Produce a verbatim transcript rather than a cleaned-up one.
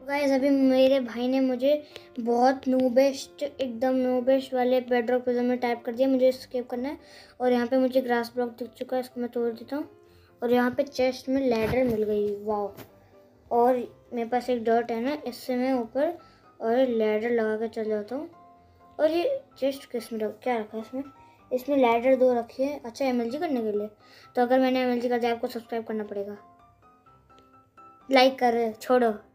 Guys अभी मेरे भाई ने मुझे बहुत नूबेस्ट एकदम नूबेस्ट वाले बेडरॉक पिज़्ज़ा में टाइप कर दिया। मुझे स्केप करना है और यहाँ पे मुझे ग्रास ब्लॉक दिख चुका है, इसको मैं तोड़ देता हूँ और यहाँ पे चेस्ट में लैडर मिल गई। वाह। और मेरे पास एक डॉट है ना, इससे मैं ऊपर और लैडर लगा के चल जाता हूँ। और ये चेस्ट किस में रख क्या रखा है इसमें? इसमें लैडर दो रखी है। अच्छा एमएलजी करने के लिए। तो अगर मैंने एमएलजी कर दिया आपको सब्सक्राइब करना पड़ेगा। लाइक कर छोड़ो।